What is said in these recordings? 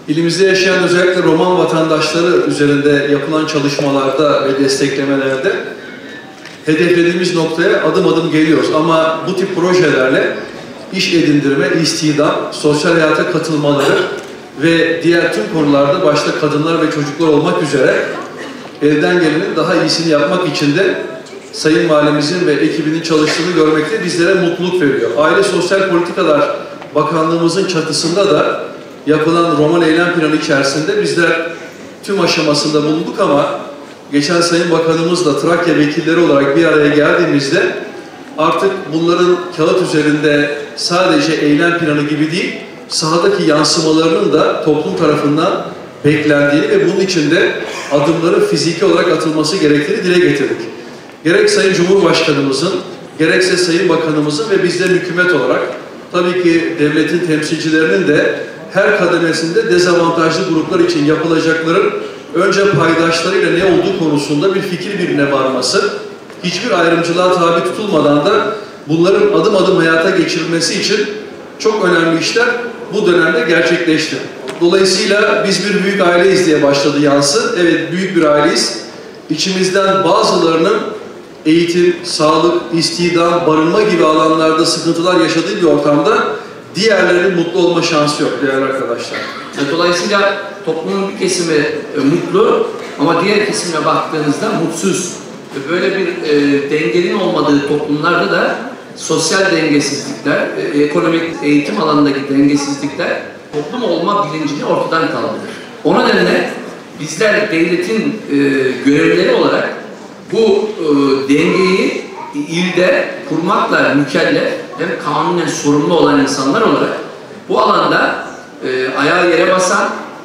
İlimizde yaşayan özellikle Roman vatandaşları üzerinde yapılan çalışmalarda ve desteklemelerde hedeflediğimiz noktaya adım adım geliyoruz. Ama bu tip projelerle iş edindirme, istihdam, sosyal hayata katılmaları ve diğer tüm konularda başta kadınlar ve çocuklar olmak üzere elden gelenin daha iyisini yapmak için de Sayın Valimizin ve ekibinin çalıştığını görmekte bizlere mutluluk veriyor. Aile Sosyal Politikalar Bakanlığımızın çatısında da yapılan Roman Eylem Planı içerisinde bizler tüm aşamasında bulunduk ama geçen Sayın Bakanımızla Trakya vekilleri olarak bir araya geldiğimizde artık bunların kağıt üzerinde sadece eylem planı gibi değil, sahadaki yansımalarının da toplum tarafından beklendiğini ve bunun için de adımların fiziki olarak atılması gerektiğini dile getirdik. Gerek Sayın Cumhurbaşkanımızın, gerekse Sayın Bakanımızın ve bizlerin hükümet olarak tabii ki devletin temsilcilerinin de her kademesinde dezavantajlı gruplar için yapılacakların önce paydaşlarıyla ne olduğu konusunda bir fikir birine varması, hiçbir ayrımcılığa tabi tutulmadan da bunların adım adım hayata geçirilmesi için çok önemli işler bu dönemde gerçekleşti. Dolayısıyla biz bir büyük aileyiz diye başladı yansı. Evet, büyük bir aileyiz. İçimizden bazılarının eğitim, sağlık, istihdam, barınma gibi alanlarda sıkıntılar yaşadığı bir ortamda diğerlerinin mutlu olma şansı yok değerli arkadaşlar. Dolayısıyla toplumun bir kesimi mutlu ama diğer kesimine baktığınızda mutsuz. Böyle bir dengenin olmadığı toplumlarda da sosyal dengesizlikler, ekonomik eğitim alanındaki dengesizlikler toplum olma bilincini ortadan kaldırır. O nedenle bizler devletin görevlileri olarak bu dengeyi ilde kurmakla mükellef hem kanunen sorumlu olan insanlar olarak bu alanda ayağı yere basan,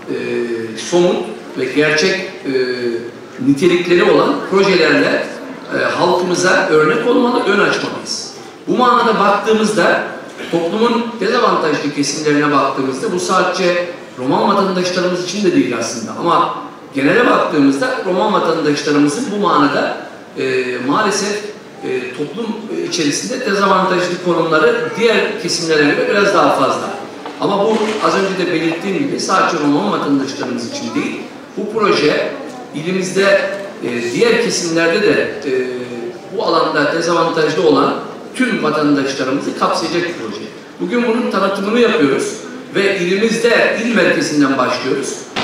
somut ve gerçek nitelikleri olan projelerle halkımıza örnek olmalı, ön açmalıyız. Bu manada baktığımızda toplumun dezavantajlı kesimlerine baktığımızda bu sadece Roman vatandaşlarımız için de değil aslında ama genele baktığımızda Roman vatandaşlarımızın bu manada maalesef toplum içerisinde dezavantajlı konumları diğer kesimlere göre biraz daha fazla. Ama bu az önce de belirttiğim gibi sadece Roman vatandaşlarımız için değil, bu proje ilimizde diğer kesimlerde de bu alanda dezavantajlı olan tüm vatandaşlarımızı kapsayacak bir proje. Bugün bunun tanıtımını yapıyoruz ve ilimizde il merkezinden başlıyoruz.